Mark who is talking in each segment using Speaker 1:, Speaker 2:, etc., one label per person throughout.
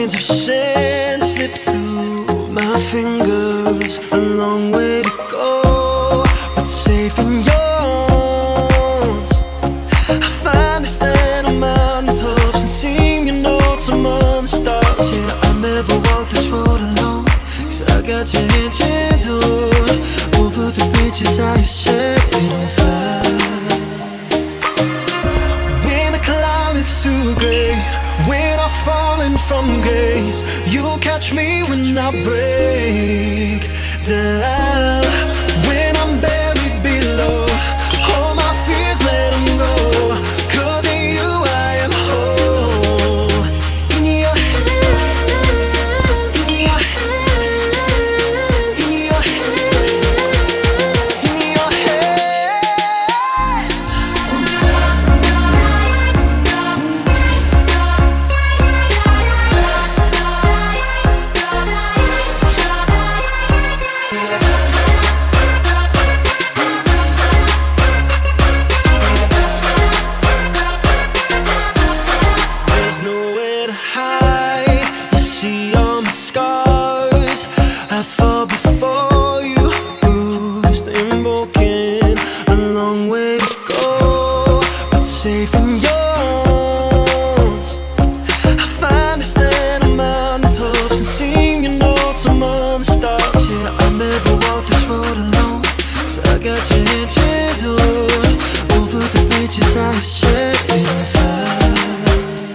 Speaker 1: grains of sand slip through my fingers. A long way to go, but safe in yours. I finally stand on mountaintops and sing your notes among the stars. Yeah, I'll never walk this road alone, 'cause I got your hand gentle over the bridges I have set on fire. When the climb is too great, when I'm falling from grace, you'll catch me when I break down. When I'm buried below, all my fears let them go, 'cause in you I am whole. In your hands, in your hands, in your hands, in your hands. There's nowhere to hide. You see all my scars. I fall before you, bruised and broken. A long way to go, but safe in yours. I finally stand on mountaintops and sing your notes among the stars. Yeah, I'll never walk this road alone, 'cause I got your hand gentle over the bridges I've set in fire.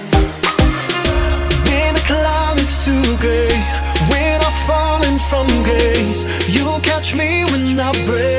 Speaker 1: When the climb is too great, when I'm falling from grace, you'll catch me when I break